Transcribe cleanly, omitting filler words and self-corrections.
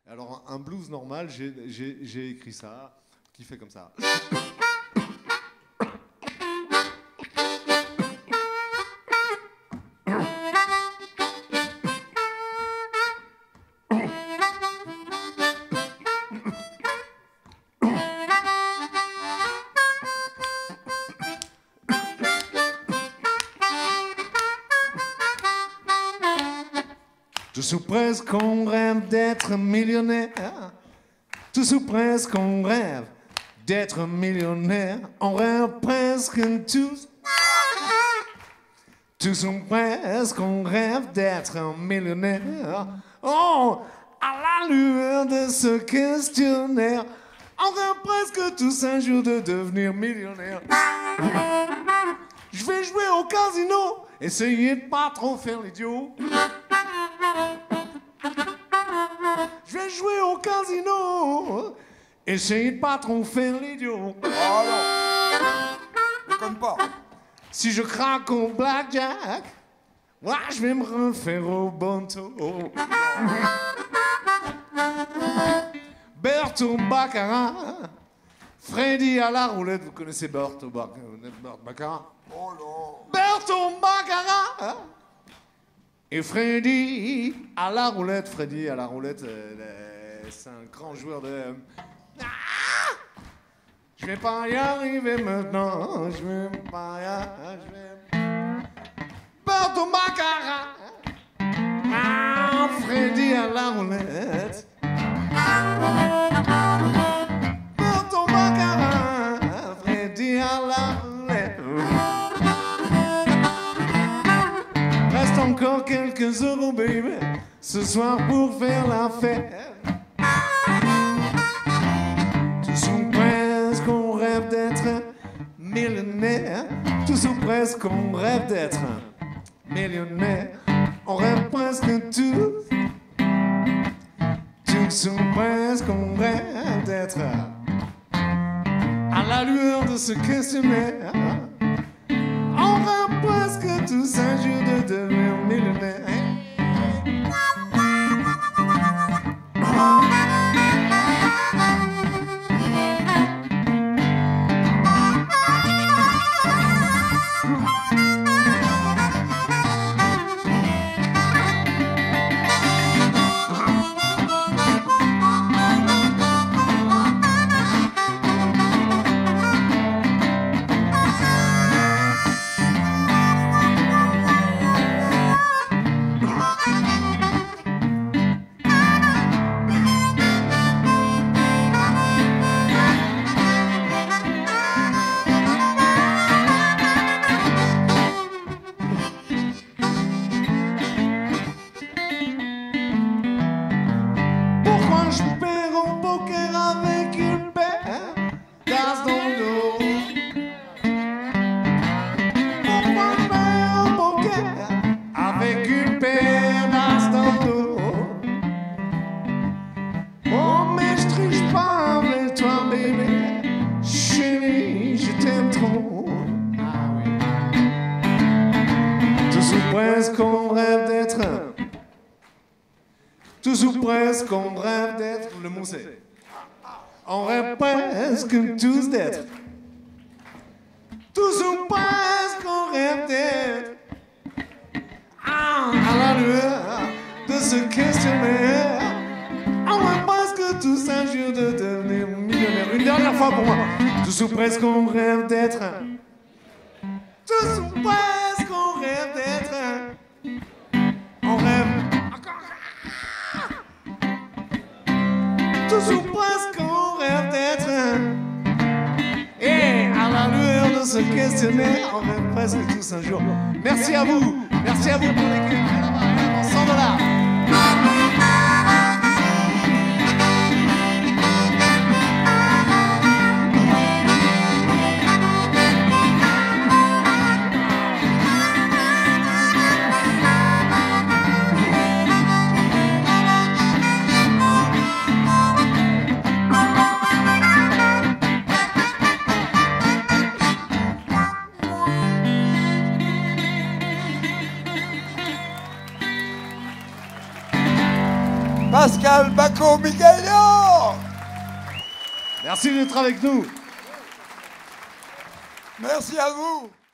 Alors, un blues normal, j'ai écrit ça, qui fait comme ça. Tous ou presque on rêve d'être millionnaire. Tous ou presque on rêve d'être millionnaire. On rêve presque tous. Tous ou presque on rêve d'être un millionnaire. Oh, à la lueur de ce questionnaire, on rêve presque tous un jour de devenir millionnaire. Je vais jouer au casino, essayez de pas trop faire l'idiot. Je vais jouer au casino, essayez de pas trop faire l'idiot. Oh non, déconne pas. Si je craque au blackjack, moi je vais me refaire au bonto. Berto Baccarat, Freddy à la roulette, vous connaissez Berto Baccarat? Oh non. Berto Baccarat et Freddy à la roulette. Freddy à la roulette, c'est un grand joueur de... Je vais pas y arriver maintenant, je vais pas y arriver. Berto Baccarat, Freddy à la roulette. Berto Baccarat, Freddy à la roulette. Reste encore quelques euros, baby, ce soir pour faire la fête. Tous ou presque on rêve d'être millionnaire. Tous ou presque on rêve d'être millionnaire. On rêve presque tous. Tous ou presque on rêve d'être à la lueur de ce questionnaire. On rêve presque tous un jour de devenir millionnaire. Tous ou presque on rêve d'être, le mot c'est, on rêve presque tous d'être. Tous ou presque on rêve d'être à la lueur de ce questionnaire. On rêve presque tous un jour de devenir millionnaire. Une dernière fois pour moi. Tous ou presque on rêve d'être. Tous ou presque on rêve d'être. On rêve. Tous ou presque on rêve d'être. Et à la lueur de ce questionnaire, on rêve presque tous un jour. Merci à vous pour l'équipe. 100 $. Paul Bacco Michaelo. Merci d'être avec nous. Merci à vous.